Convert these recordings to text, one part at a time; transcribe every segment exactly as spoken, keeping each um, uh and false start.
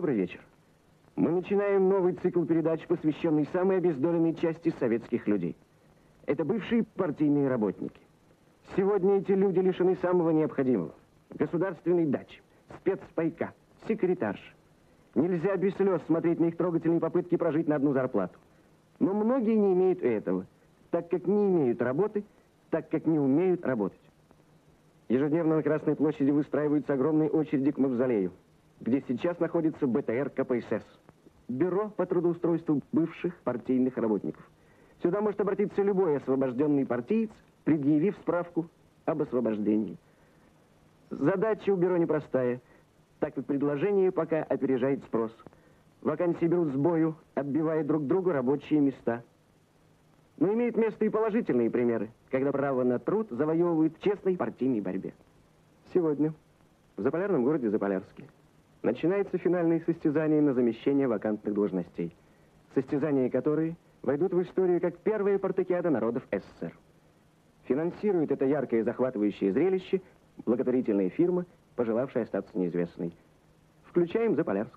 Добрый вечер. Мы начинаем новый цикл передач, посвященный самой обездоленной части советских людей. Это бывшие партийные работники. Сегодня эти люди лишены самого необходимого. Государственной дачи, спецпайка, секретарш. Нельзя без слез смотреть на их трогательные попытки прожить на одну зарплату. Но многие не имеют этого, так как не имеют работы, так как не умеют работать. Ежедневно на Красной площади выстраиваются огромные очереди к мавзолею, где сейчас находится бэ тэ эр ка пэ эс эс, бюро по трудоустройству бывших партийных работников. Сюда может обратиться любой освобожденный партиец, предъявив справку об освобождении. Задача у бюро непростая, так как предложение пока опережает спрос. Вакансии берут с бою, отбивая друг другу рабочие места. Но имеют место и положительные примеры, когда право на труд завоевывают в честной партийной борьбе. Сегодня в заполярном городе Заполярске начинается финальное состязание на замещение вакантных должностей. Состязания, которые войдут в историю как первая партакиада народов эс эс эс эр. Финансирует это яркое и захватывающее зрелище благотворительная фирма, пожелавшая остаться неизвестной. Включаем Заполярск.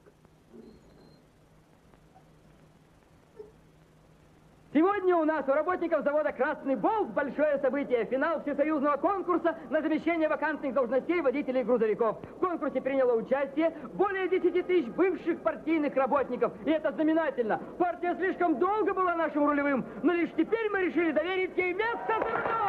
Сегодня у нас у работников завода «Красный Болт» большое событие. Финал всесоюзного конкурса на замещение вакантных должностей водителей грузовиков. В конкурсе приняло участие более десяти тысяч бывших партийных работников. И это знаменательно. Партия слишком долго была нашим рулевым, но лишь теперь мы решили доверить ей место за рулем.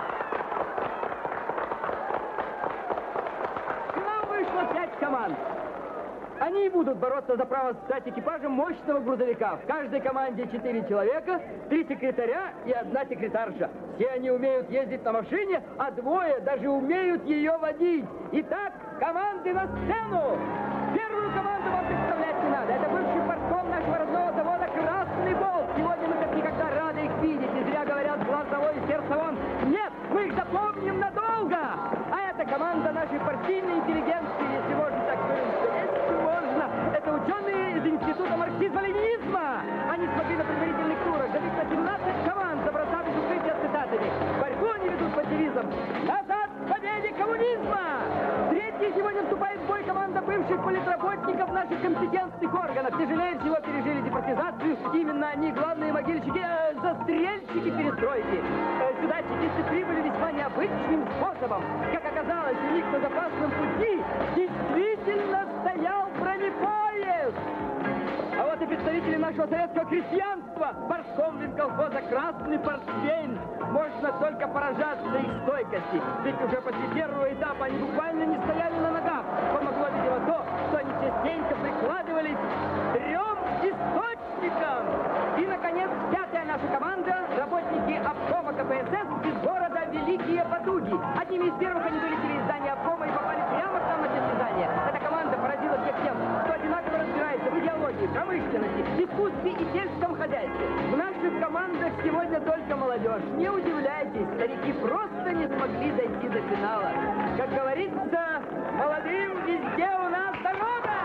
К нам вышло пять команд. Они будут бороться за право стать экипажем мощного грузовика. В каждой команде четыре человека, три секретаря и одна секретарша. Все они умеют ездить на машине, а двое даже умеют ее водить. Итак, команды на сцену! Первую команду вам представлять не надо. Это бывший партком нашего родного завода «Красный Болт». Сегодня мы как никогда рады их видеть. Не зря говорят глаз долой, сердце вон. Нет, мы их запомним надолго. А это команда нашей партийной интеллигенции, если можно так сказать. Это ученые из Института марксизма-ленинизма. Они смогли на предварительных турах забить на семнадцать команд, забросав их укрытия цитатами. Борьбу они ведут под девизом «Назад к победе коммунизма!». Третьей сегодня вступает в бой команда бывших политработников наших компетентных органов. Тяжелее всего пережили департизацию. Именно они главные могильщики, э, застрельщики перестройки. Э, сюда чекисты прибыли весьма необычным способом. Как оказалось, у них на запасном пути действительно стоял бронепоезд. А вот и представители нашего советского крестьянства, партком колхоза «Красный портфель». Можно только поражаться их стойкости. Ведь уже после первого этапа они буквально не стояли на ногах. Помогло, видимо, то, что они частенько прикладывались к трем источникам. И, наконец, пятая наша команда, работники обкома ка пэ эс эс из города Великие Потуги. Одними из первых они вылетели из здания обкома и попали прямо к нам на состязание. Эта команда поразила всех тем, кто одинаково разбирается в идеологии, промышленности, искусстве и сельском хозяйстве. В наших командах сегодня только молодежь. Не удивляйтесь, старики просто не смогли дойти до финала. Как говорится, молодым везде у нас дорога!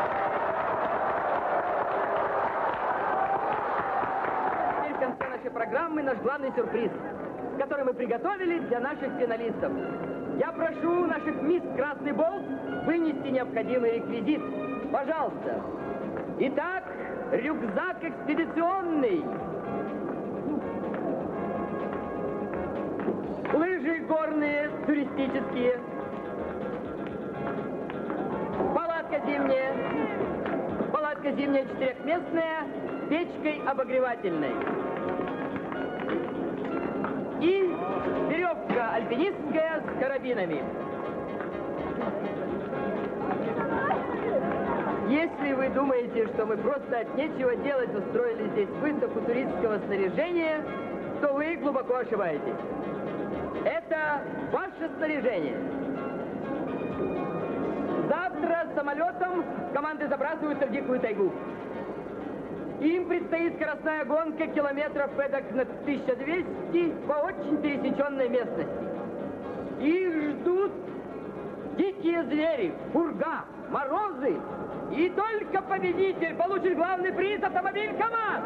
Теперь в конце нашей программы наш главный сюрприз, который мы приготовили для наших финалистов. Я прошу наших мисс «Красный Болт» вынести необходимый реквизит. Пожалуйста. Итак, рюкзак экспедиционный. Лыжи горные, туристические. Палатка зимняя. Палатка зимняя четырехместная, с печкой обогревательной. И веревка альпинистская с карабинами. Если вы думаете, что мы просто от нечего делать устроили здесь выставку туристского снаряжения, то вы глубоко ошибаетесь. Это ваше снаряжение. Завтра самолетом команды забрасываются в дикую тайгу. Им предстоит скоростная гонка километров эдак на тысячу двести по очень пересеченной местности. Их ждут дикие звери, пурга, морозы. И только победитель получит главный приз — автомобиль КамАЗ.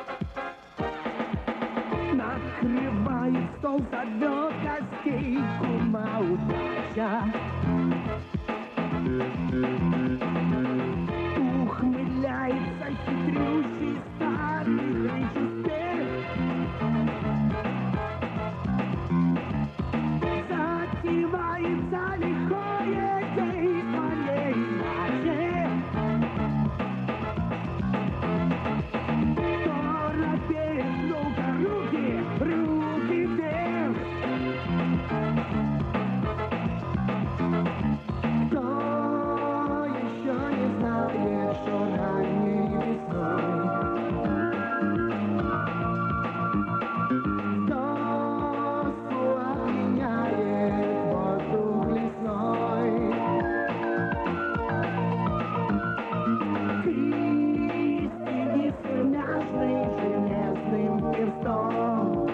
Накрывает стол, зовет гостей. ухмыляйся. Ухмыляется хитрющий старый режиссер. Затевается лихое действие иначе. Торопеет долго руки, руки вверх. Кто еще не знает, что ранней весной доску опьяняет воздух лесной. Крестики сермяжный железным перстом.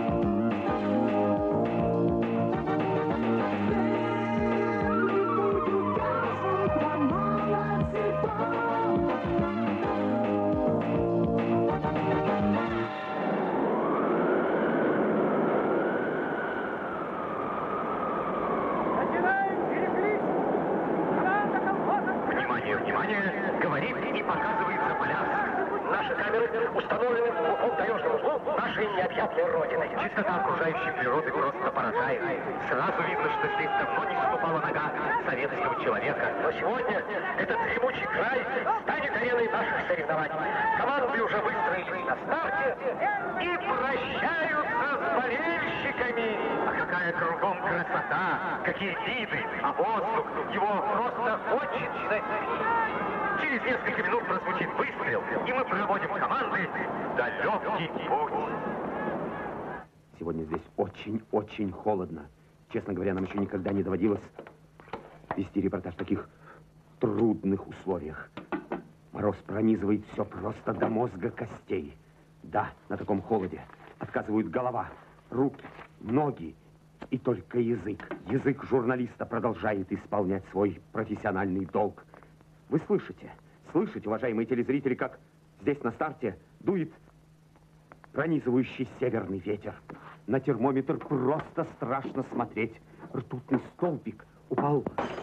Внимание, внимание! Говорит и показывается поля. Наши камеры установлены в глухом таежном углу нашей необъятной родины. Чистота окружающей природы просто поражает. Сразу видно, что здесь давно не ступала нога советского человека. Но сегодня этот дремучий край станет ареной наших соревнований. Команды уже выстроились на старте и прощаются с болельщиками. А какая кругом красота, какие виды, а воздух его просто очень чистый. Через несколько минут прозвучит выстрел, и мы проводим команды в далекий путь. Сегодня здесь очень-очень холодно. Честно говоря, нам еще никогда не доводилось вести репортаж в таких трудных условиях. Мороз пронизывает все просто до мозга костей. Да, на таком холоде отказывают голова, руки, ноги и только язык. Язык журналиста продолжает исполнять свой профессиональный долг. Вы слышите, слышите, уважаемые телезрители, как здесь на старте дует пронизывающий северный ветер. На термометр просто страшно смотреть. Ртутный столбик упал.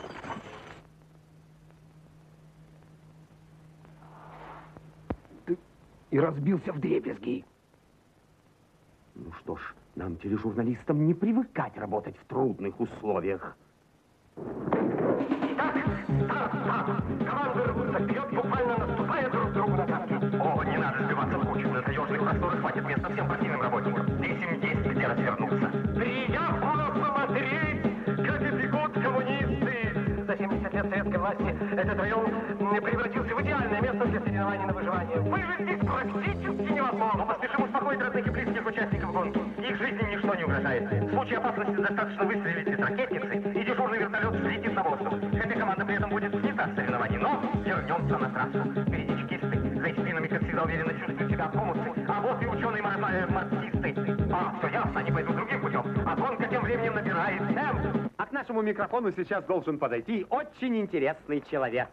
И разбился вдребезги. Ну что ж, нам, тележурналистам, не привыкать работать в трудных условиях. Итак, старт, старт. Команды рвутся вперед, буквально наступая друг другу на танки. О, не надо сбиваться в кучу. На таежных просторах хватит места всем партийным работникам. Здесь им есть где развернуться. Приятно посмотреть, как бегут коммунисты. За семьдесят лет советской власти этот район превратился в идеальное место для соревнований на выживание. Выжить здесь практически невозможно. Мы поспешим успокоить родных и близких участников гонки. Их жизни ничто не угрожает. В случае опасности достаточно выстрелить из ракетницы, и дежурный вертолет взлетит на воздух. Хотя команда при этом будет снята с соревнований, но вернемся на трассу. Впереди чекисты, за их спинами, как всегда, уверенно чувствуют себя коммусы. А вот и ученые-марксисты. А, все ясно, они пойдут другим путем. А гонка тем временем набирает темп. А к нашему микрофону сейчас должен подойти очень интересный человек.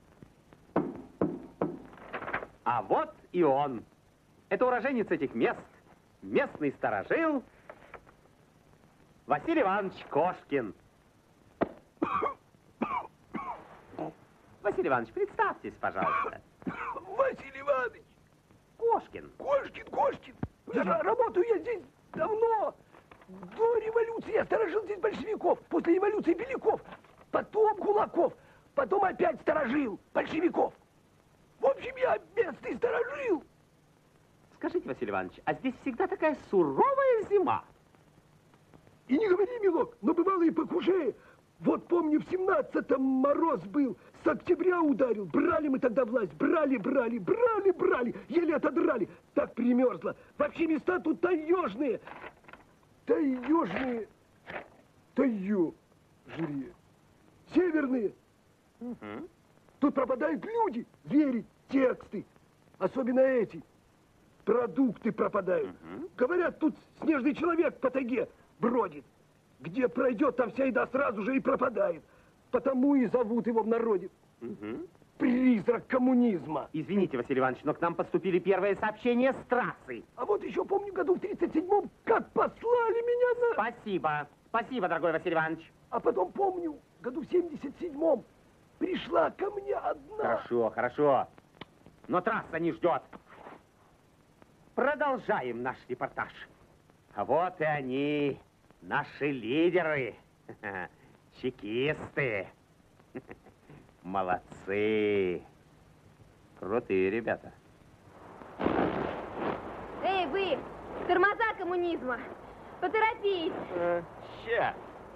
А вот и он. Это уроженец этих мест, местный старожил Василий Иванович Кошкин. Василий Иванович, представьтесь, пожалуйста. Василий Иванович! Кошкин. Кошкин, Кошкин! Я работаю я здесь давно. До революции я сторожил здесь большевиков. После революции Беляков. Потом Кулаков. Потом опять сторожил большевиков. В общем, я местный сторожил. Скажите, Василий Иванович, а здесь всегда такая суровая зима? И не говори, милок, но бывало и покушее. Вот помню, в семнадцатом мороз был, с октября ударил. Брали мы тогда власть, брали, брали, брали, брали, еле отодрали. Так примерзло. Вообще места тут таежные. Таежные. Таежные. Северные. Угу. Тут пропадают люди, звери, тексты. Особенно эти. Продукты пропадают. Угу. Говорят, тут снежный человек по тайге бродит. Где пройдет, там вся еда сразу же и пропадает. Потому и зовут его в народе. Угу. Призрак коммунизма. Извините, Василий Иванович, но к нам поступили первые сообщения с трассы. А вот еще помню, году в тридцать седьмом, как послали меня на... Спасибо. Спасибо, дорогой Василий Иванович. А потом помню, году в семьдесят седьмом пришла ко мне одна. Хорошо, хорошо. Но трасса не ждет. Продолжаем наш репортаж. А вот и они, наши лидеры, чекисты. Молодцы. Крутые ребята. Эй, вы, тормоза коммунизма, поторопись. Ща.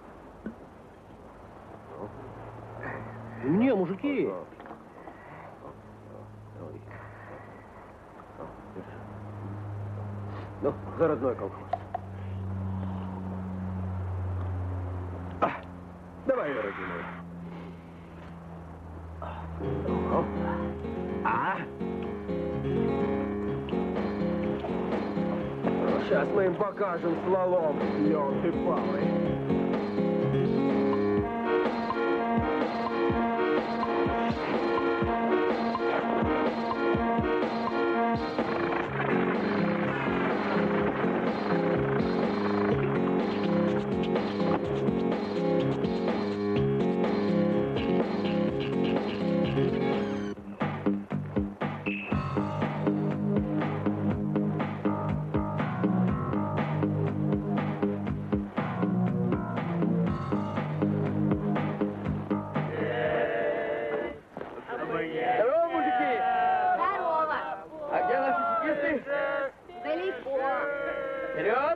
Мне, мужики. Ну, за родной колхоз. А, давай, родимый. А? Сейчас мы им покажем слалом, ёлки-палы. Здорово, мужики! Здорово. А где наши чекисты? Далеко. Вперед!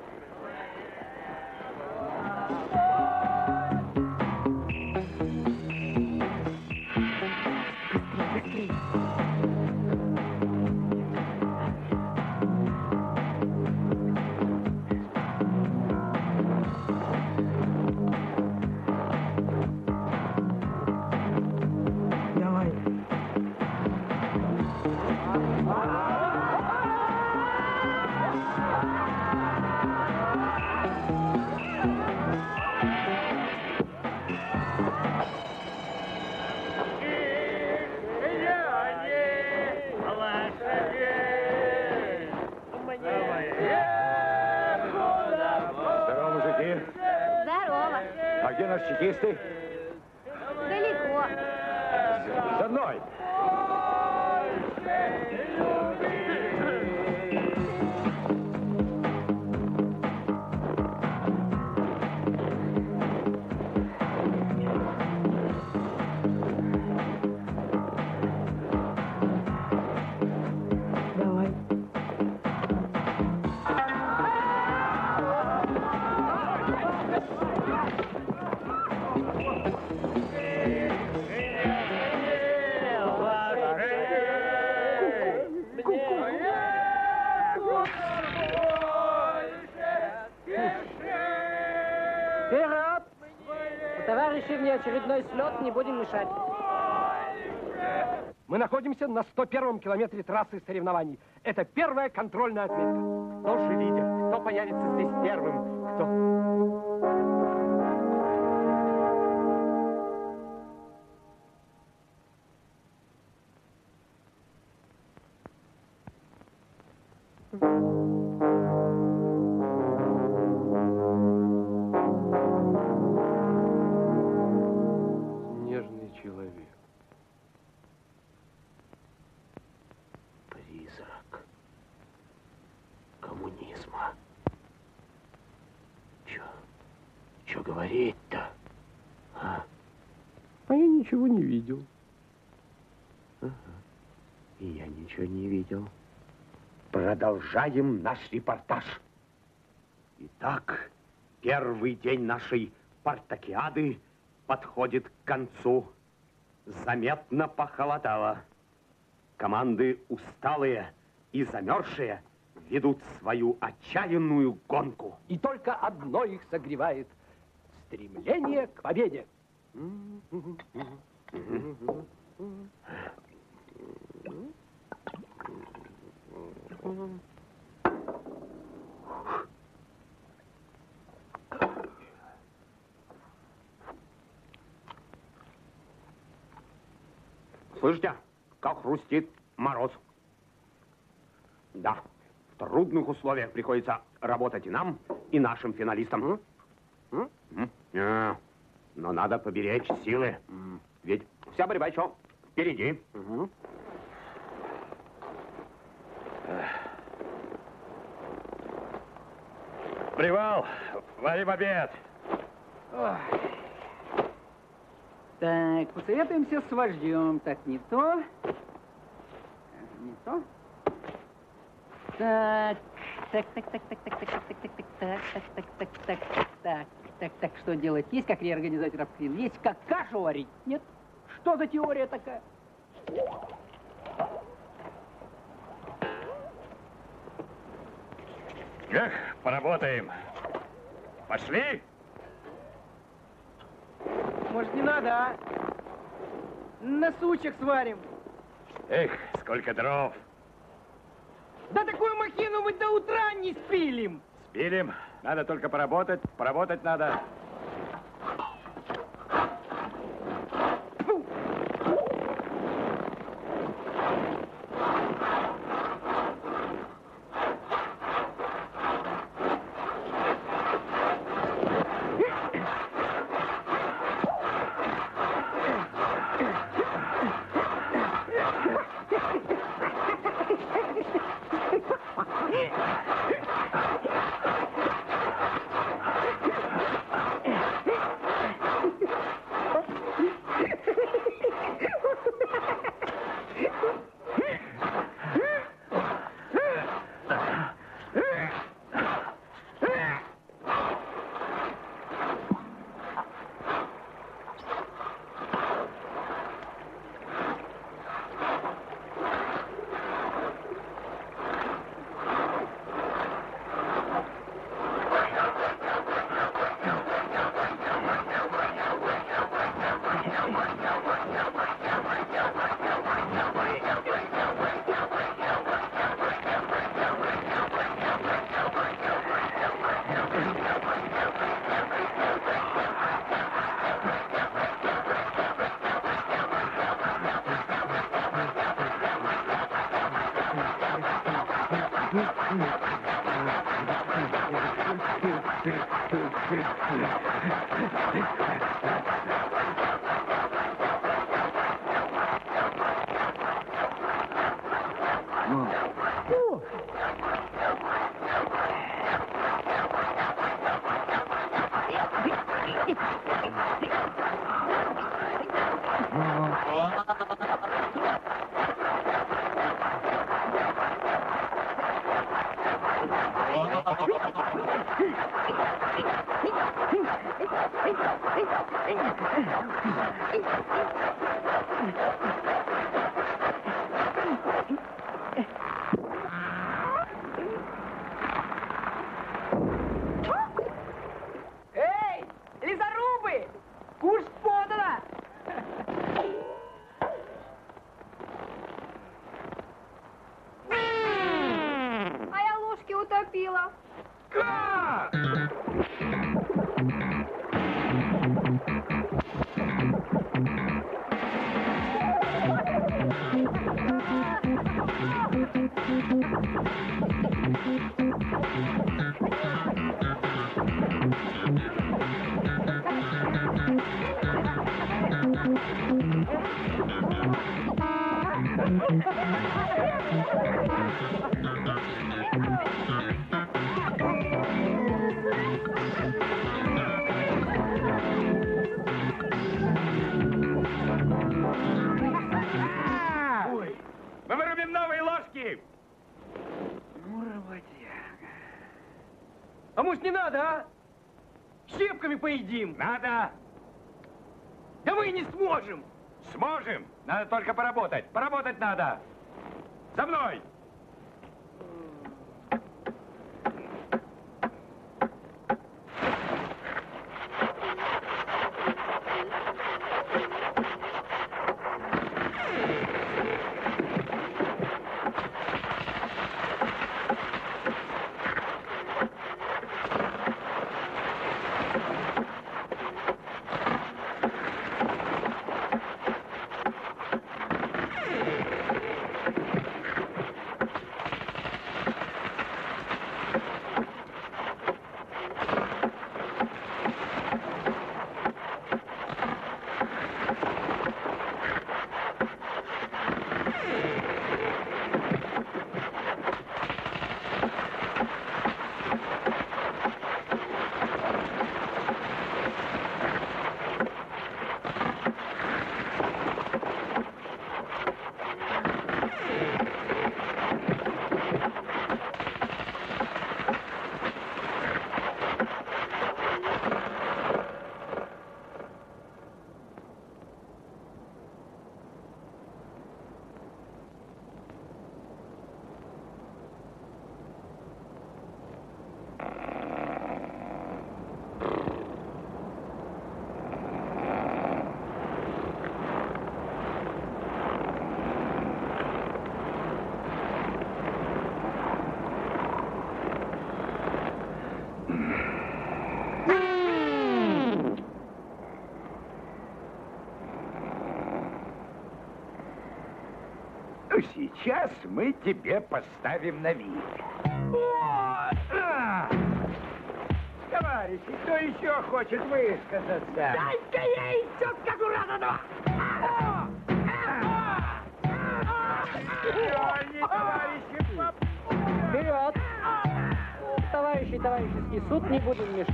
Давай. Здорово, мужики. Здорово. А где наши чекисты? Далеко. За мной. Давай. Вперед! У товарищей внеочередной слет, не будем мешать. Мы находимся на сто первом километре трассы соревнований. Это первая контрольная отметка. Кто же лидер? Кто появится здесь первым? Кто? Нежный человек. Призрак коммунизма. Чё? Чё говорить-то? А? А я ничего не видел. Ага. И я ничего не видел. Продолжаем наш репортаж. Итак, первый день нашей спартакиады подходит к концу. Заметно похолодало. Команды усталые и замерзшие ведут свою отчаянную гонку. И только одно их согревает — стремление к победе. Слышите, как хрустит мороз? Да, в трудных условиях приходится работать и нам, и нашим финалистам. М? М? А, Но надо поберечь силы. Ведь вся борьба еще впереди. Угу. Привал! Варим обед! Ой. Так, посоветуемся с вождем. Так, не то. Не то. Так, так, так, так, так, так, так, так, так, так, так, так, так, так, так, так, так, что делать? Есть как реорганизовать рабквин? Есть как кашу варить? Нет? Что за теория такая? Эх, поработаем. Пошли? Может, не надо, а? На сучек сварим. Эх, сколько дров. Да такую махину мы до утра не спилим. Спилим. Надо только поработать. Поработать надо. Эй, лесорубы! Куш подано! А я ложки утопила. Как? Мы вырубим новые ложки! Ну, работяга. А может, не надо, а? Щепками поедим. Надо! Да мы не сможем. Сможем! Надо только поработать. Поработать надо! За мной! сейчас мы тебе поставим на вид. О! А! Товарищи, кто еще хочет высказаться? Дай-ка ей все, как у Радонова! Вперед! Товарищи, товарищеский суд, не будем мешать.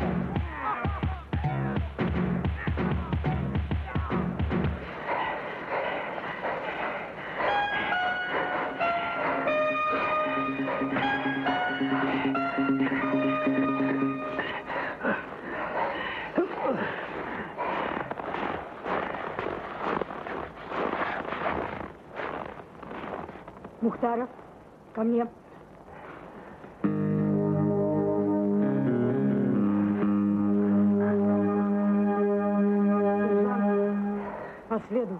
Мухтаров, ко мне. По следу.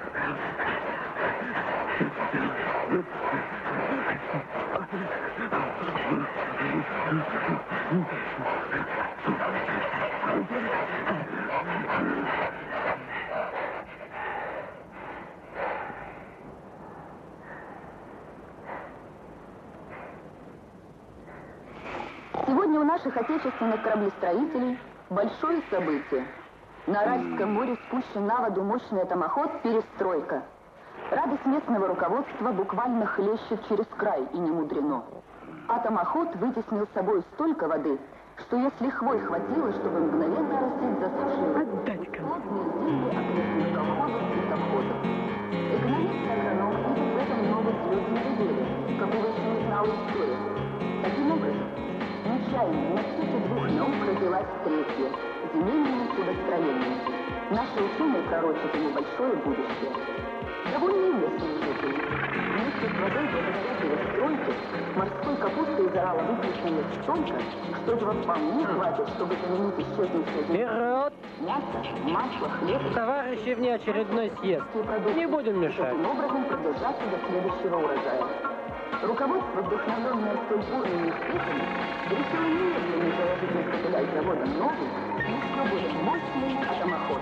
Сегодня у наших отечественных кораблестроителей большое событие. На Аральском море спущен на воду мощный атомоход «Перестройка». Радость местного руководства буквально хлещет через край, и не мудрено. Атомоход вытеснил с собой столько воды, что если хвой хватило, чтобы мгновенно оросить засушливые плотные земли окрестных колхозов и совхозов. Экономисты и агрономы видят в этом много звездного деля, какого еще не знала история. Таким образом, нечаянно на стыке двух наук родилась третья – земельное судостроение. Наши ученые пророчат ему большое будущее. Довольно известные жители. Вместе с водой благодаря перестройке морской капусты из Орала выплеснулось столько, что этого вполне хватит, чтобы заменить исчезнувшее Вперед! мясо, масло, хлеб, Товарищи, внеочередной съезд. Не будем мешать. таким образом продолжаться до следующего урожая. Руководство, вдохновленное столь бурными успехами, решило немедленно заложить на капиталь завода новый, еще более мощный атомоход.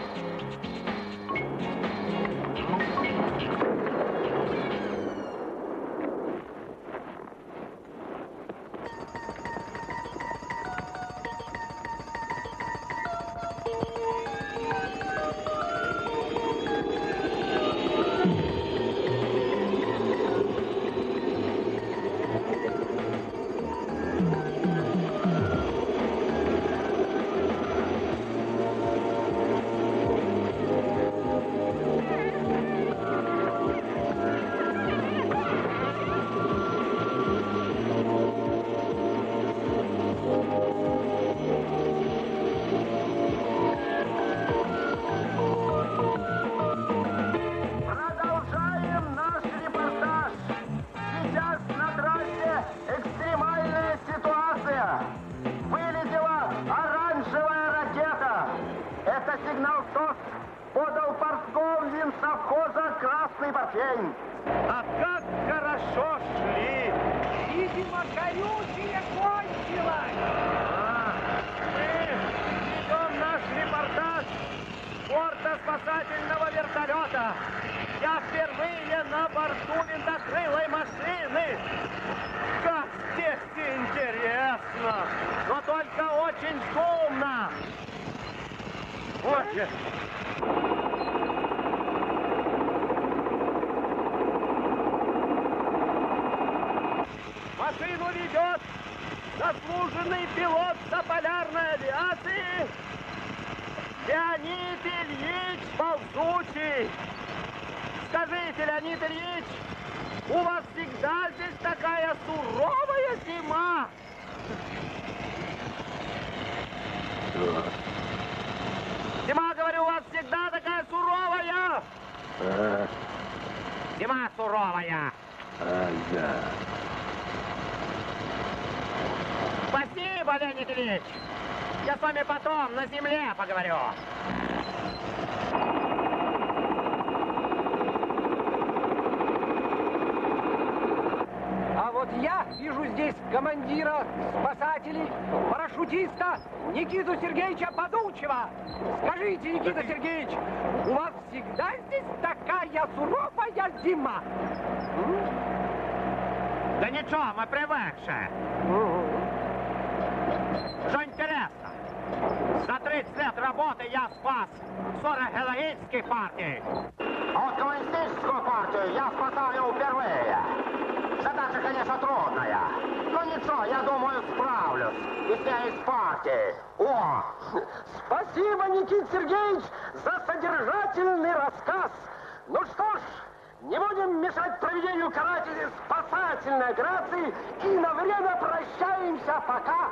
Продолжаем наш репортаж. Сейчас на трассе экстремальная ситуация. Вылетела оранжевая ракета. Это сигнал СОС подал портком Минсовхоза «Красный портфель». А как хорошо шли! Видимо, горючее кончилось! А, мы ведем наш репортаж с борта спасательного вертолета. Я впервые на борту винтокрылой машины. Как здесь интересно, но только очень шумно. Вот же. Машину ведет заслуженный пилот Заполярной авиации Леонид Ильич Ползучий. Скажите, Леонид Ильич, у вас всегда здесь такая суровая зима? Зима, говорю, у вас всегда такая суровая? А, Зима суровая. а, да. Спасибо, Леонид Ильич. Я с вами потом на земле поговорю. А вот я вижу здесь командира, спасателей, парашютиста Никиту Сергеевича Подучева. Скажите, Никита Сергеевич, у вас всегда здесь такая суровая зима? Да ничего, мы привыкшие. Что интересно, за тридцать лет работы я спас сорок героических партий. А вот коммунистическую партию я спасаю впервые. Задача, конечно, трудная. Но ничего, я думаю, справлюсь. И с ней из партии. О! Спасибо, Никита Сергеевич, за содержательный рассказ. Ну что ж, не будем мешать проведению карателей спасательной операции и на время прощаемся пока.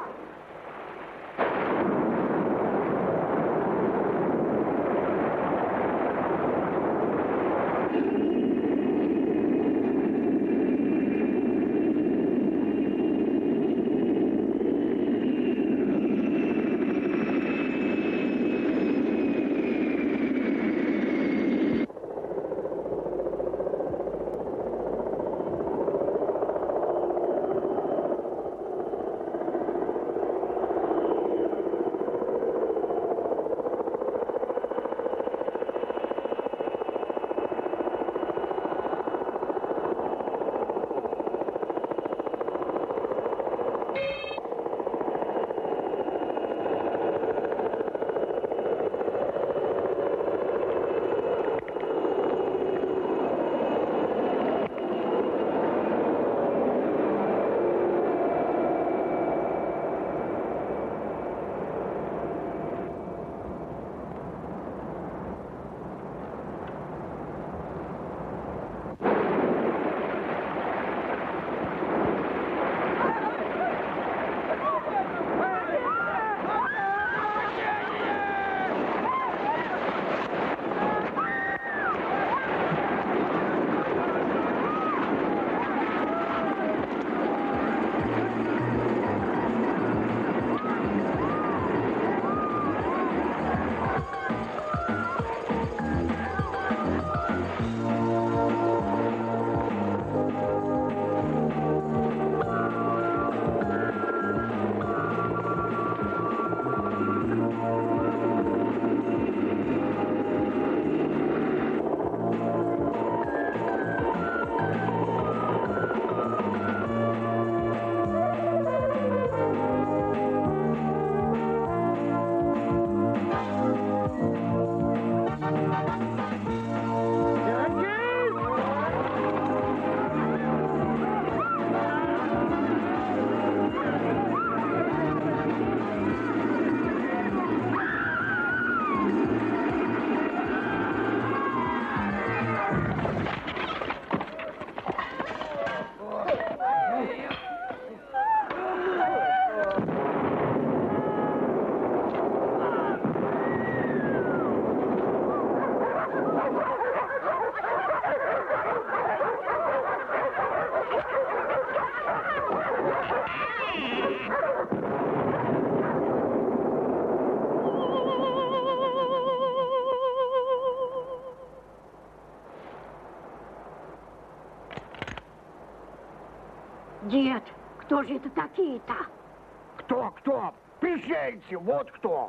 Дед, кто же это такие-то? Кто, кто? Пришельцы, вот кто.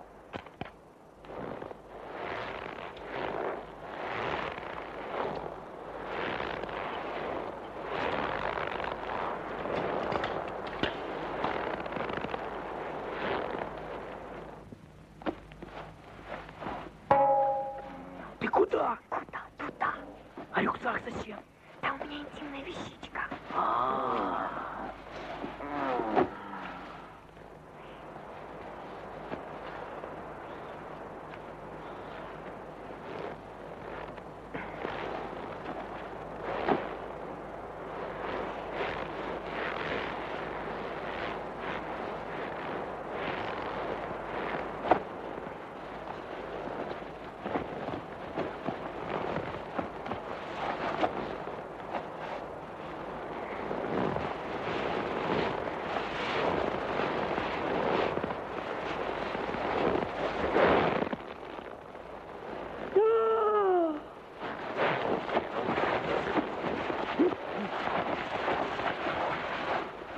Ты куда? Куда? Туда. А рюкзак зачем? Там у меня интимная вещичка. А-а-а.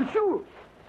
шучу.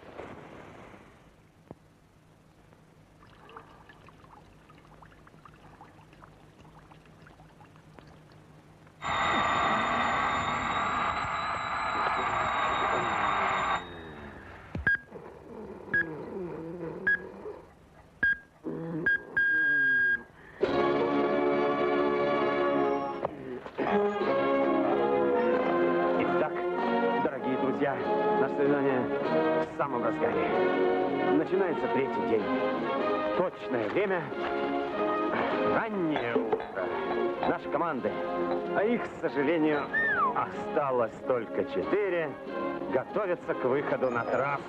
В самом разгаре. Начинается третий день. Точное время — раннее утро. Наши команды, а их, к сожалению, осталось только четыре, готовятся к выходу на трассу.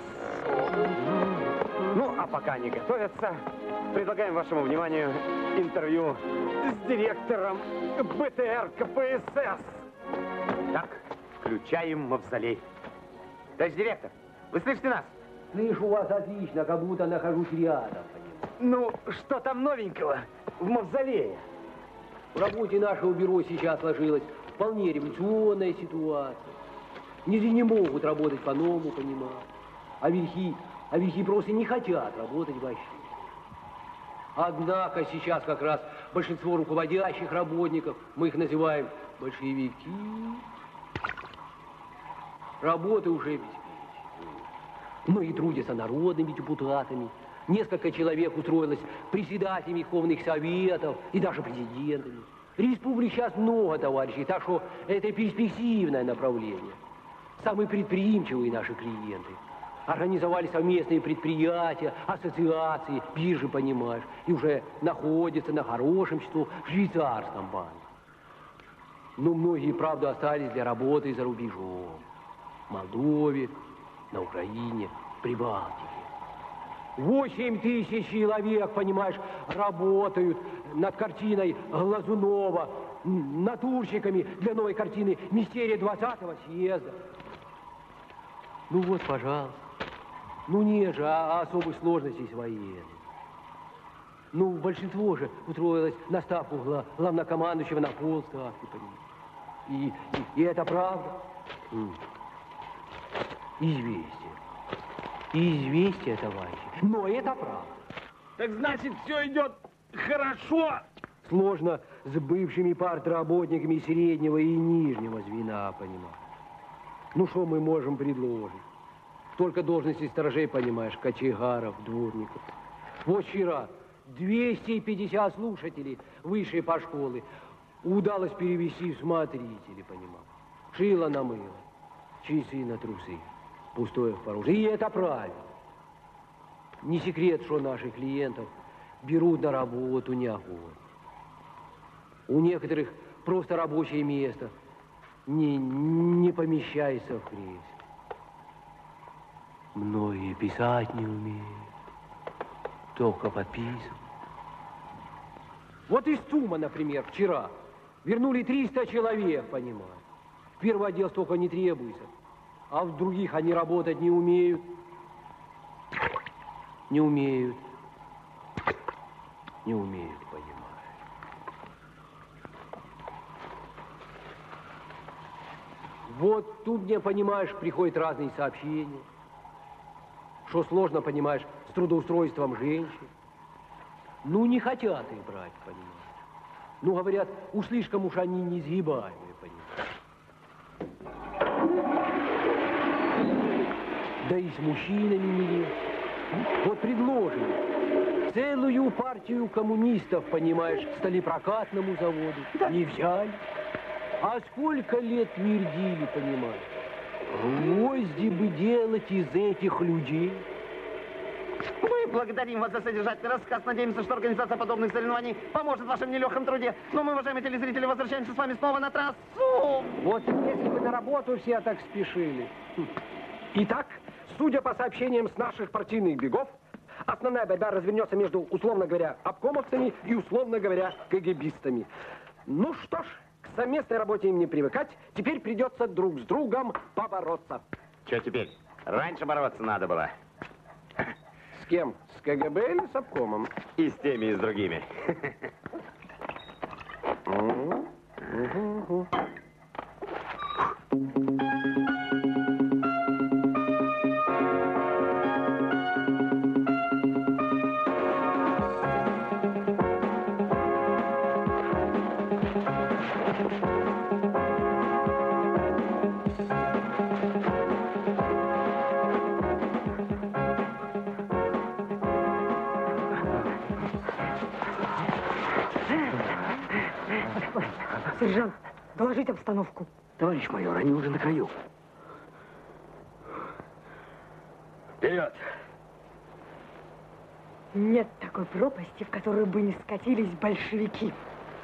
Ну, а пока они готовятся, предлагаем вашему вниманию интервью с директором бэ тэ эр ка пэ эс эс. Так, включаем мавзолей. Товарищ директор, вы слышите нас? Слышу вас отлично, как будто нахожусь рядом. Ну, что там новенького в мавзолее? В работе нашего бюро сейчас сложилась вполне революционная ситуация. Нигде не могут работать по-новому, понимаешь. А верхи, а верхи просто не хотят работать вообще. Однако сейчас как раз большинство руководящих работников, мы их называем большевики, работы уже обеспечены. Ну и трудятся народными депутатами. Несколько человек устроилось председателями верховных советов и даже президентами. Республик сейчас много, товарищей, так что это перспективное направление. Самые предприимчивые наши клиенты организовали совместные предприятия, ассоциации, биржи, понимаешь, и уже находятся на хорошем счету в швейцарском банке. Но многие, правда, остались для работы за рубежом. В Молдове, на Украине, в Прибалтике. Восемь тысяч человек, понимаешь, работают над картиной Глазунова, натурщиками для новой картины «Мистерия двадцатого съезда». Ну вот, пожалуйста. Ну нет же, а, а особых сложностей своей. Ну, большинство же устроилось на ставку гла главнокомандующего на полставки, понимаешь. И, и, и это правда. Известие. Известие, товарищи. Но это правда. Так значит, все идет хорошо. Сложно с бывшими партработниками среднего и нижнего звена, понимаешь. Ну, что мы можем предложить? Только должности сторожей, понимаешь, кочегаров, дворников. Вот вчера двести пятьдесят слушателей высшей по школы удалось перевести в смотрители, понимаешь. Шило на мыло, часы на трусы, пустое в пороже. И это правильно. Не секрет, что наших клиентов берут на работу неохотно. У некоторых просто рабочее место не, не помещается в кресле. Многие писать не умеют, только подписывают. Вот из ЦУМа, например, вчера вернули триста человек, понимаешь. В первый отдел столько не требуется, а в других они работать не умеют. Не умеют. Не умеют, понимаешь. Вот тут мне, понимаешь, приходят разные сообщения. Что сложно, понимаешь, с трудоустройством женщин. Ну, не хотят их брать, понимаешь. Ну, говорят, уж слишком уж они несгибаемые, понимаешь. Да и с мужчинами не легче. Вот предложили целую партию коммунистов, понимаешь, к сталепрокатному заводу. Не взяли. А сколько лет твердили, понимаешь? Гвозди бы делать из этих людей. Мы благодарим вас за содержательный рассказ. Надеемся, что организация подобных соревнований поможет в вашем нелегком труде. Но мы, уважаемые телезрители, возвращаемся с вами снова на трассу. Вот если бы на работу все так спешили. Итак, судя по сообщениям с наших партийных бегов, основная борьба развернется между, условно говоря, обкомовцами и, условно говоря, кэгибистами. Ну что ж, к совместной работе им не привыкать. Теперь придется друг с другом побороться. Что теперь? Раньше бороться надо было. С кем? С ка гэ бэ или с обкомом? И с теми, и с другими. Сержант, доложить обстановку. Товарищ майор, они уже на краю. Вперед! Нет такой пропасти, в которую бы не скатились большевики.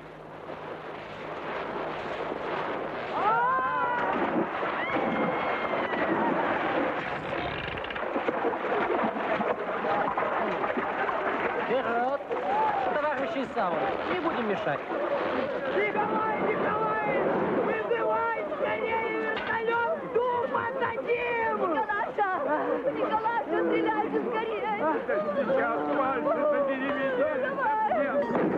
Вперед! Товарищи Савва, не будем мешать. Николай, Николай! Вызывай скорее вертолет! Дум отдадим! Николаша! Николаша, стреляйте скорее! Сейчас пальцы задеревенели совсем.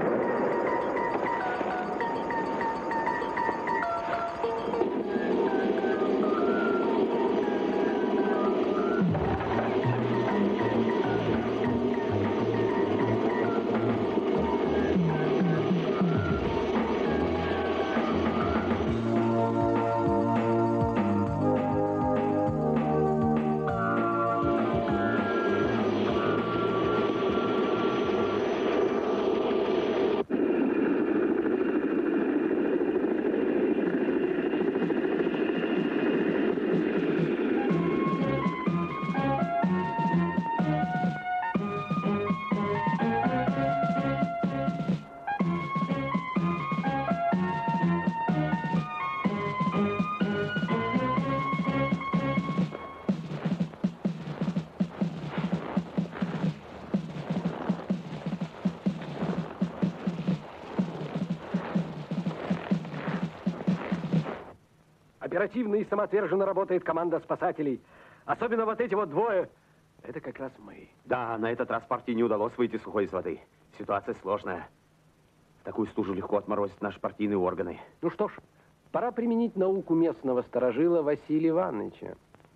Оперативно и самоотверженно работает команда спасателей. Особенно вот эти вот двое. Это как раз мы. Да, на этот раз партии не удалось выйти сухой из воды. Ситуация сложная. В такую стужу легко отморозить наши партийные органы. Ну что ж, пора применить науку местного сторожила Василия Ивановича.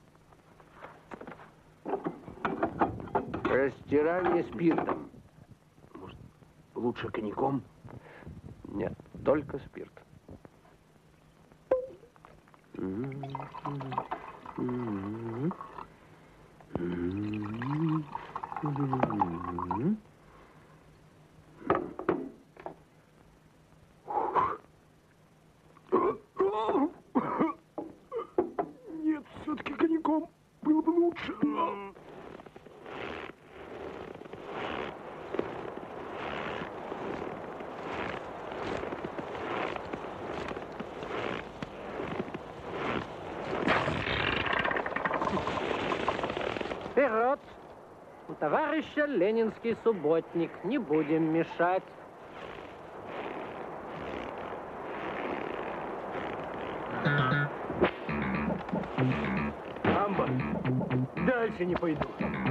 Растирание спиртом. Может, лучше коньяком? Нет, только спирт. Нет, все-таки коньяком было бы лучше. Вперед! У товарища ленинский субботник. Не будем мешать. Амба, дальше не пойду.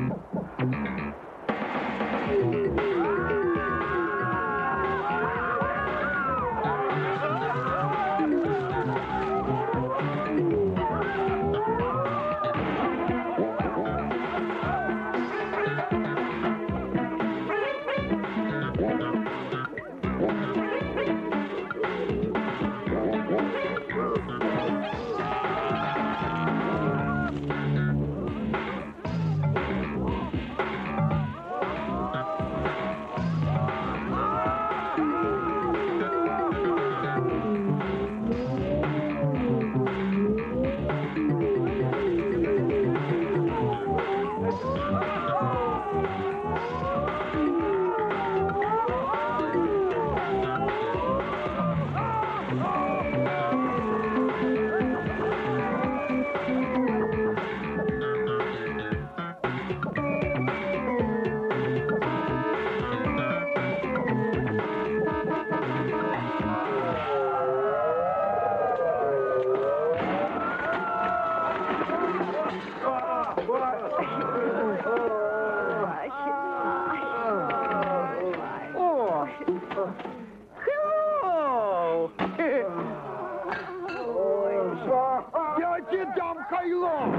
Я тебе дам хайло!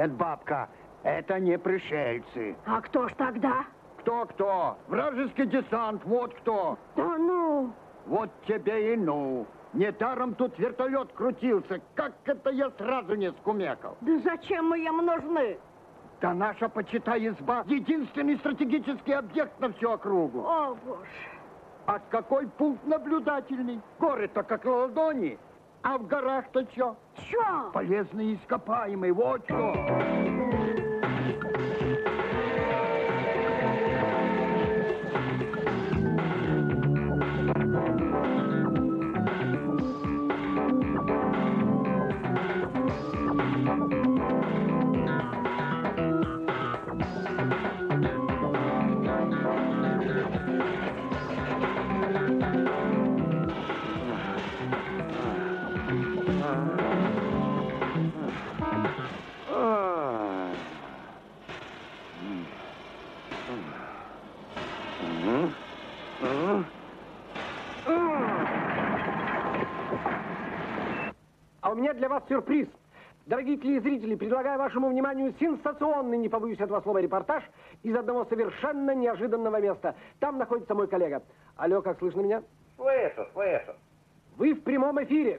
Нет, бабка, это не пришельцы. А кто ж тогда? Кто-кто? Вражеский десант, вот кто. Да ну! Вот тебе и ну. Недаром тут вертолет крутился. Как это я сразу не скумекал? Да зачем мы им нужны? Да наша, почитай, изба — единственный стратегический объект на всю округу. О, боже. А какой пункт наблюдательный? Горы-то как на ладони. А в горах-то что? Что? Полезные ископаемые, вот что. А у меня для вас сюрприз. Дорогие телезрители, предлагаю вашему вниманию сенсационный, не побоюсь этого слова, репортаж из одного совершенно неожиданного места. Там находится мой коллега. Алло, как слышно меня? Слышу, слышу. Вы в прямом эфире.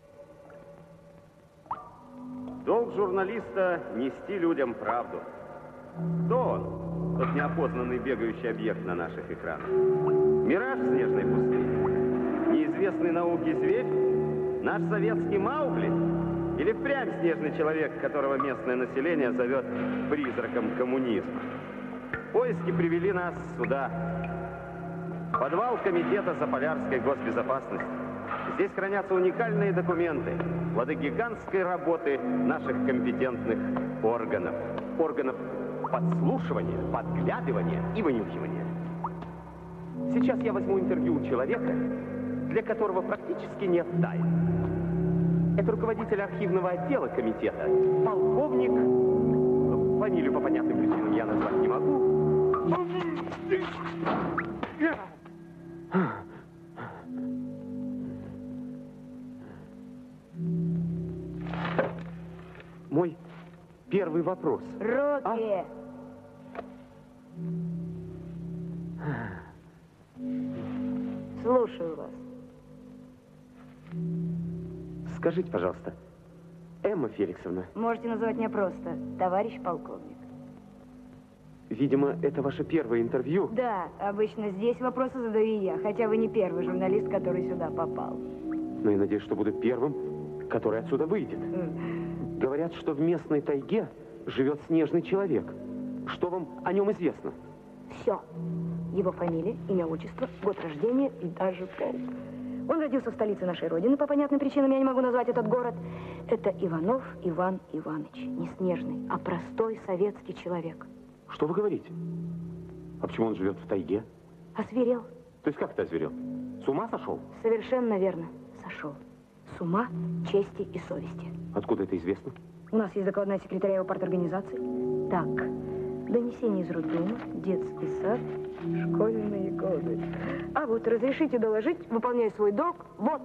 Долг журналиста — нести людям правду. Кто он, тот неопознанный бегающий объект на наших экранах? Мираж в снежной пустыне? Неизвестный науке зверь? Наш советский Маугли? Или впрямь снежный человек, которого местное население зовет призраком коммунизма? Поиски привели нас сюда. Подвал Комитета Заполярской госбезопасности. Здесь хранятся уникальные документы, плоды гигантской работы наших компетентных органов. Органов подслушивания, подглядывания и вынюхивания. Сейчас я возьму интервью у человека, для которого практически нет тайн. Это руководитель архивного отдела комитета, полковник, фамилию по понятным причинам я назвать не могу. Мой первый вопрос. Руки! А? Слушаю вас. Скажите, пожалуйста, Эмма Феликсовна. Можете называть меня просто товарищ полковник. Видимо, это ваше первое интервью? Да, обычно здесь вопросы задаю я, хотя вы не первый журналист, который сюда попал. Но я надеюсь, что буду первым, который отсюда выйдет. Mm. Говорят, что в местной тайге живет снежный человек. Что вам о нем известно? Все. Его фамилия, имя, отчество, год рождения и даже пол. Он родился в столице нашей родины, по понятным причинам я не могу назвать этот город. Это Иванов Иван Иванович. Не снежный, а простой советский человек. Что вы говорите? А почему он живет в тайге? Озверел. То есть как это озверел? С ума сошел? Совершенно верно. Сошел. С ума, чести и совести. Откуда это известно? У нас есть докладная секретаря его парторганизации. Так, донесение из роддома, детский сад, школьные годы. А вот, разрешите доложить, выполняю свой долг, вот.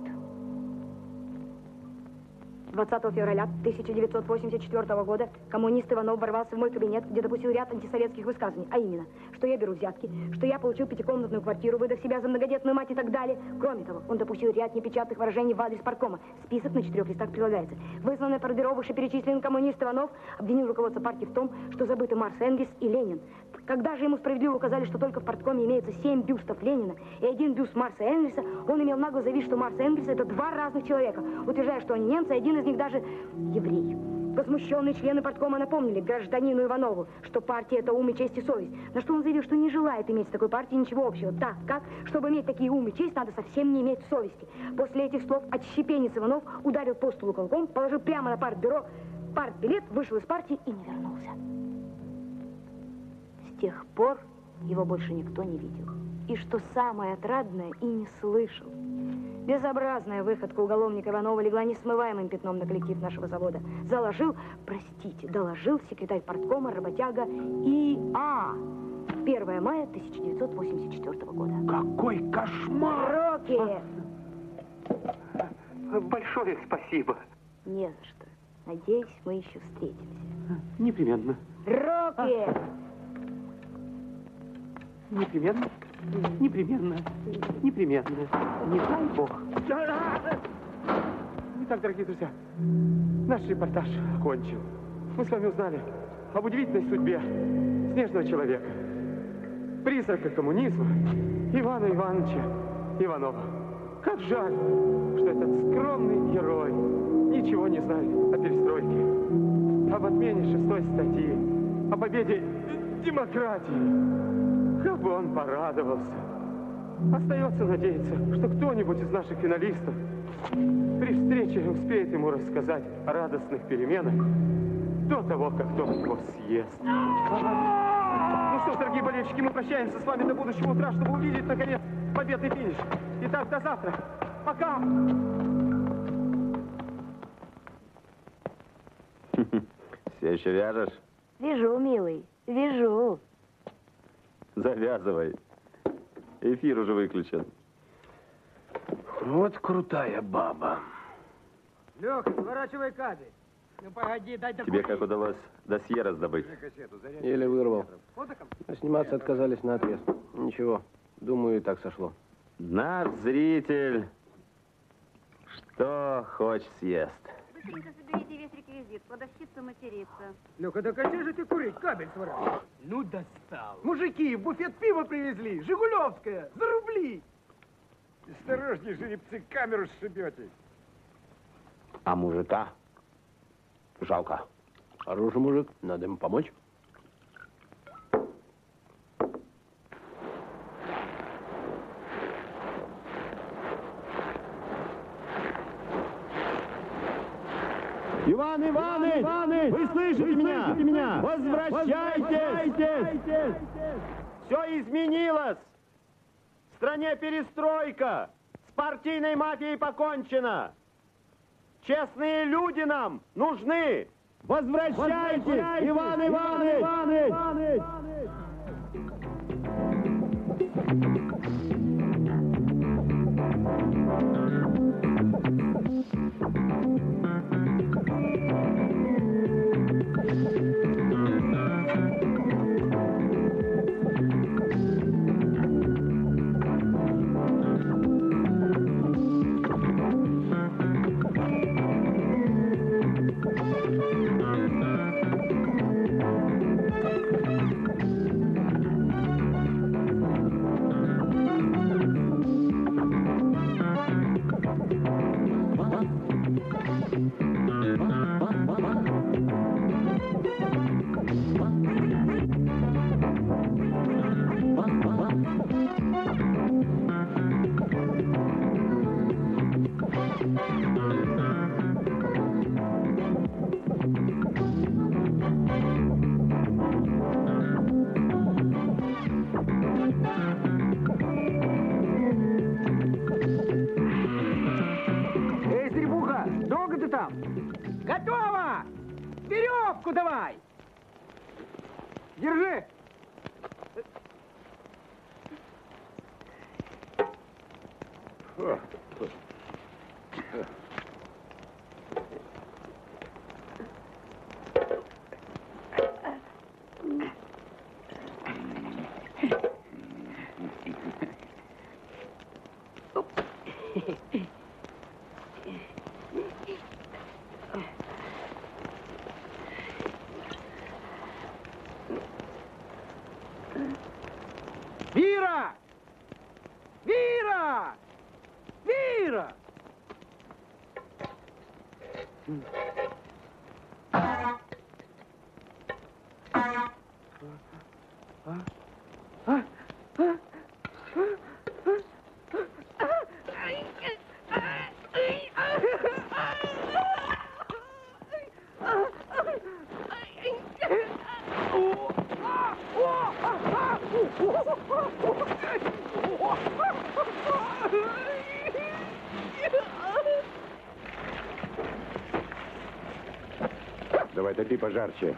двадцатого февраля тысяча девятьсот восемьдесят четвёртого года коммунист Иванов ворвался в мой кабинет, где допустил ряд антисоветских высказываний, а именно, что я беру взятки, что я получил пятикомнатную квартиру, выдав себя за многодетную мать и так далее. Кроме того, он допустил ряд непечатных выражений в адрес парткома. Список на четырех листах прилагается. Вызванный по бюро вышеперечисленный коммунист Иванов обвинил руководство партии в том, что забыты Маркс, Энгельс и Ленин. Когда же ему справедливо указали, что только в парткоме имеется семь бюстов Ленина и один бюст Маркса и Энгельса, он имел нагло заявить, что Маркс и Энгельс — это два разных человека, утверждая, что они немцы, один из них даже еврей. Возмущенные члены парткома напомнили гражданину Иванову, что партия — это ум и честь и совесть, на что он заявил, что не желает иметь с такой партией ничего общего, так как, чтобы иметь такие ум и честь, надо совсем не иметь совести. После этих слов отщепенец Иванов ударил по столу кулаком, положил прямо на партбюро партбилет, вышел из партии и не вернулся. С тех пор его больше никто не видел. И что самое отрадное, и не слышал. Безобразная выходка уголовника Иванова легла несмываемым пятном на коллектив нашего завода. Заложил, простите, доложил секретарь парткома, работяга И А первое мая тысяча девятьсот восемьдесят четвёртого года. Какой кошмар! Руки! Большое спасибо. Не за что. Надеюсь, мы еще встретимся. Непременно. Рокки! Непременно. Непременно. Непременно. Не дай бог. Итак, дорогие друзья, наш репортаж окончен. Мы с вами узнали об удивительной судьбе снежного человека, призрака коммунизма Ивана Ивановича Иванова. Как жаль, что этот скромный герой ничего не знает о перестройке, об отмене шестой статьи, о победе демократии. Как бы он порадовался. Остается надеяться, что кто-нибудь из наших финалистов при встрече успеет ему рассказать о радостных переменах до того, как тот его съест. Ну что ж, дорогие болельщики, мы прощаемся с вами до будущего утра, чтобы увидеть, наконец, победный финиш. Итак, до завтра. Пока! Все еще вяжешь? Вяжу, милый, вяжу. Завязывай. Эфир уже выключен. Вот крутая баба. Леха, сворачивай кабель. Ну погоди, дай докурить. Тебе как удалось досье раздобыть? Еле вырвал. А сниматься отказались на отрез. Ничего, думаю, и так сошло. Наш зритель что хочет съест. Быстренько соберите весь реквизит, продавщица матерится. Леха, да как же ты курить? Кабель сворачивай. Ну, достал. Мужики, в буфет пива привезли, Жигулевское, за рубли. Осторожней, жеребцы, камеру сшибете. А мужика жалко. Хороший мужик, надо ему помочь. Иван Иванович, Иванович, вы слышите, вы меня? слышите меня? Возвращайтесь! Возвращайтесь! Все изменилось! В стране перестройка! С партийной мафией покончено! Честные люди нам нужны! Возвращайтесь, Возвращайтесь Иван Иванович! Иван Иванович! Эй, Стребуха, долго ты там? Готово! Веревку давай! Держи! Вира! Вира! Вира! Давай топи пожарче.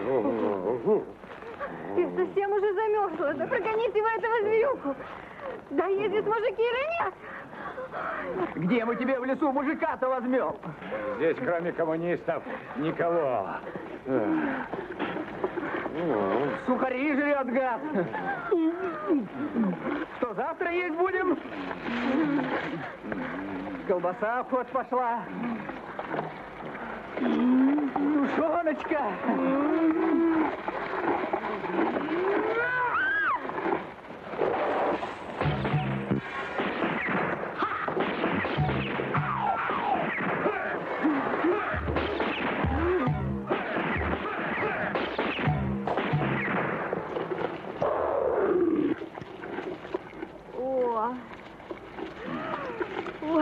Я совсем уже замерзла. Да прогоните вы этого зверюку. Да есть здесь мужики или нет? Где мы тебе в лесу мужика-то возьмем? Здесь, кроме коммунистов, никого. Сухари жрет, гад. Что, завтра есть будем? Колбаса в ход пошла. Тушеночка. О. О.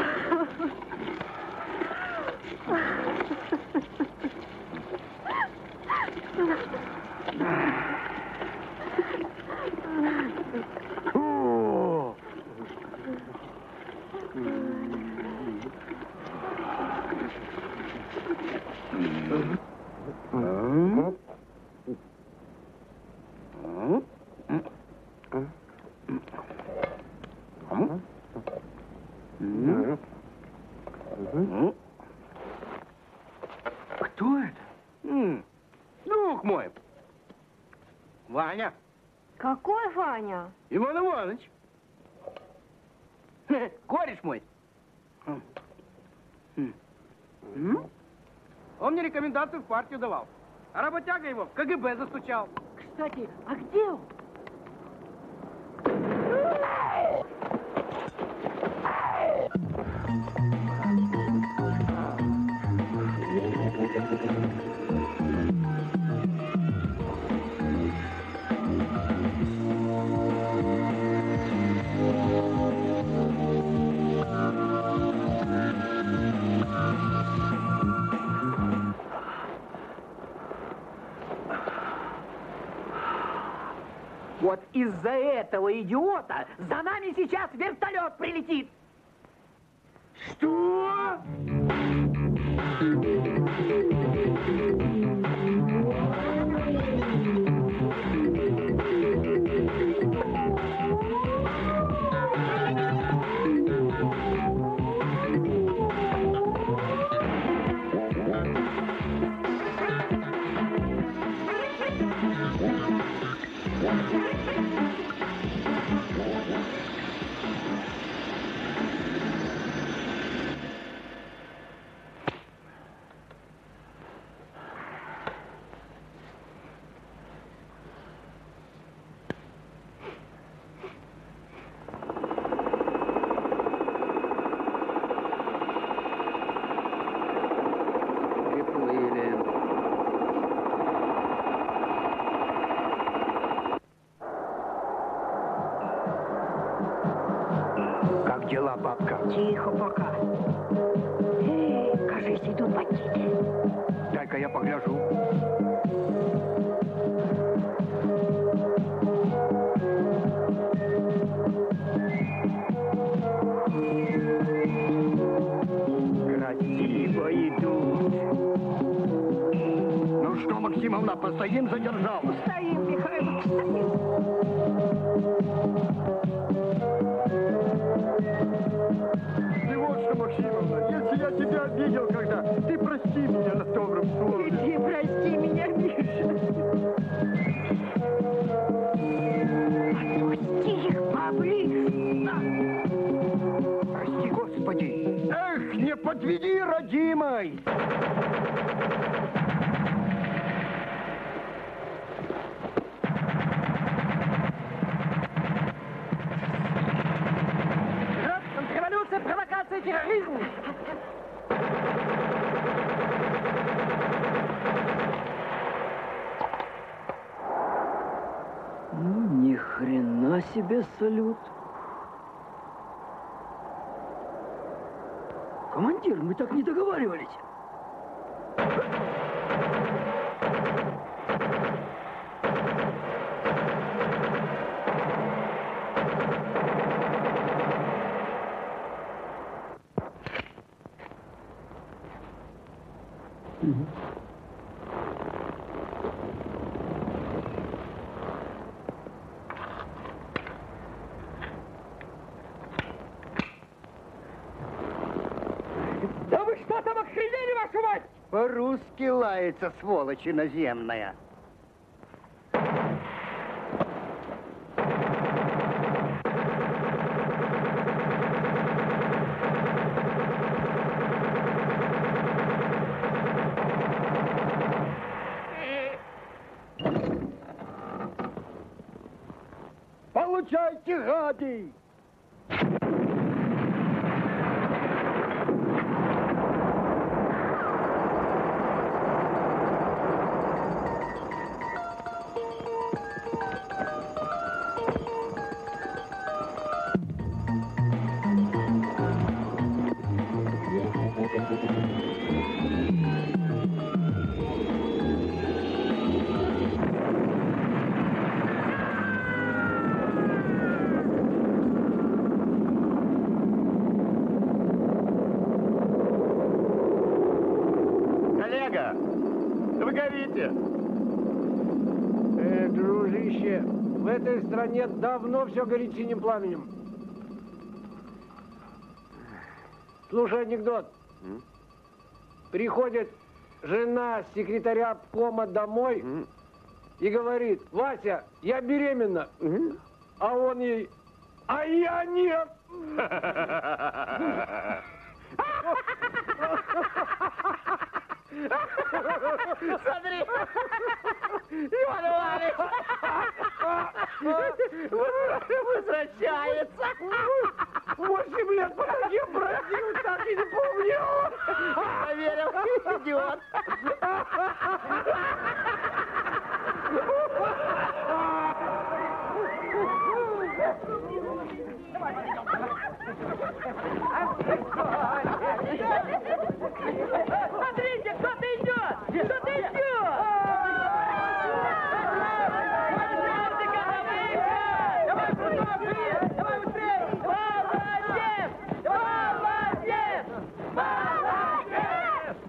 Кто это? М, Друг мой. Ваня. Какой Ваня? Иван Иванович. Хе, Кореш мой. М? Он мне рекомендацию в партию давал. А работяга его в ка гэ бэ застучал. Кстати, а где он? Вот из-за этого идиота за нами сейчас вертолет прилетит. Что? Как дела, бабка? Тихо пока. Эй, кажись, идут бандиты. Дай-ка я погляжу. Красиво идут. Ну что, Максимовна, постоим, задержал? Стоим, Михаил, стоим. Ты вот что, Максимовна, если я тебя обидел когда, ты прости меня на добром слове. Иди, прости меня, Миша. Отпусти их поближе. Прости, Господи. Эх, не подведи, родимой. Контрреволюция, провокация, терроризм. Ну, ни хрена себе салют. Командир, мы так не договаривались. По-русски лается, сволочь иноземная. Получайте, гады! Э, дружище, в этой стране давно все горит синим пламенем. Слушай анекдот. М? Приходит жена секретаря обкома домой М? и говорит: Вася, я беременна. М? А он ей: а я нет. Смотри! Иван Иванович! Возвращается! Восемь лет по таким бродил, так и не помню! Поверил, идиот! Смотрите, кто-то идет! Кто-то идет! Давай, быстрее! Давай быстрее! Молодец! Молодец! Молодец!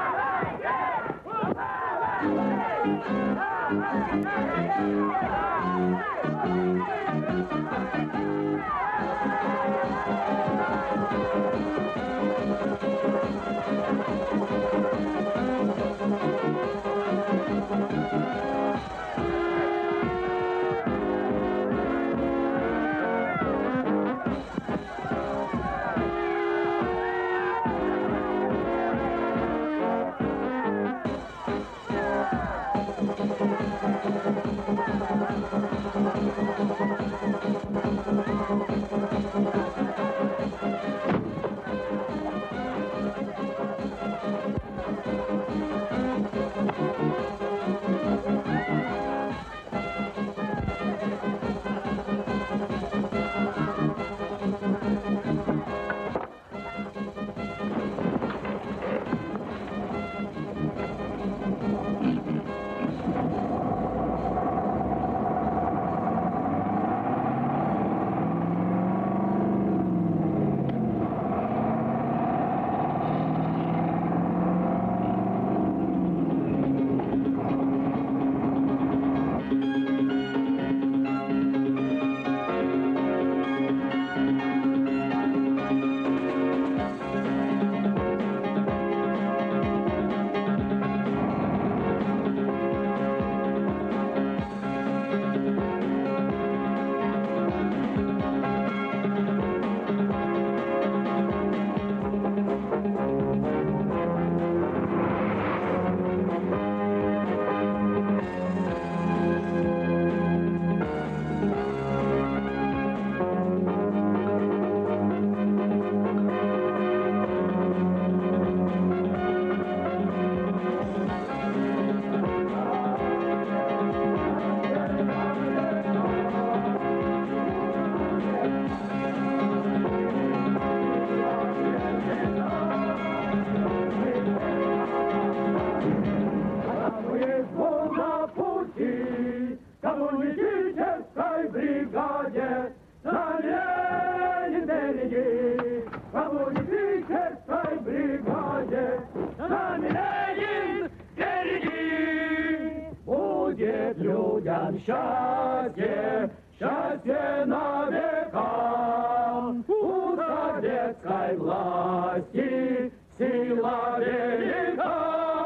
Счастье, счастье на века, у советской власти сила велика.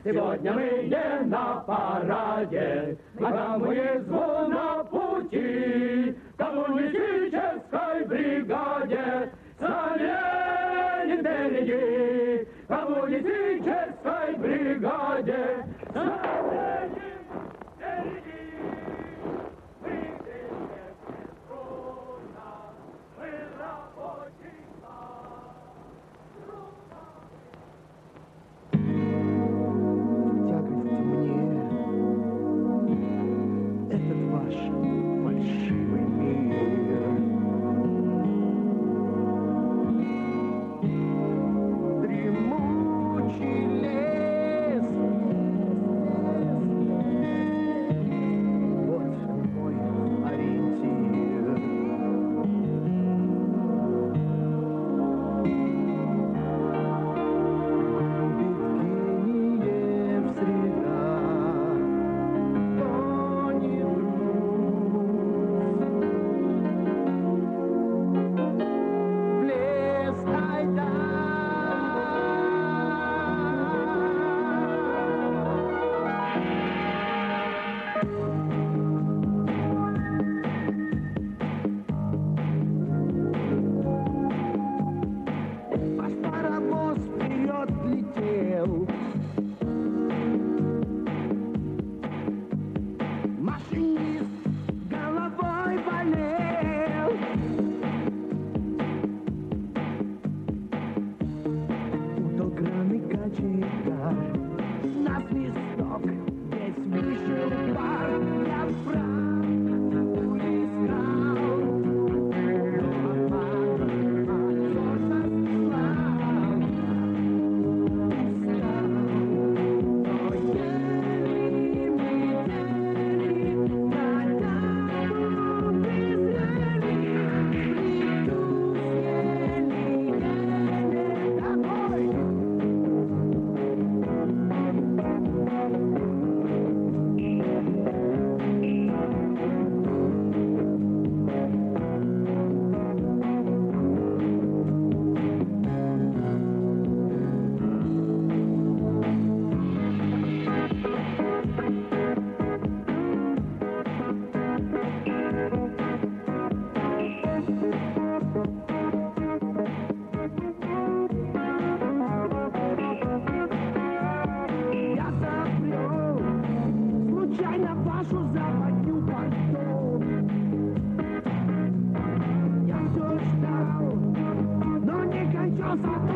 Сегодня мы не на параде, а коммунизму на пути. Коммунистической бригаде Ленин впереди. Коммунистической бригаде Ленин впереди. Мы вместе трудно, мы рабочий класс. Тягость мне этот ваш фальшивый мир. Дремучий лес, вот мой ориентир. Гениев среда, тонет в лес, айда. Ваш паровоз вперед летел, машинист головой болел. Путал краны качелька, на свисток весь вышел пар. Я правду искал, но обман отцов сослал. Устал, но еле метели, когда мы презрели, плиту съели, еле домой. Я запрел случайно вашу западню пальто. Я все ждал, но не кончался.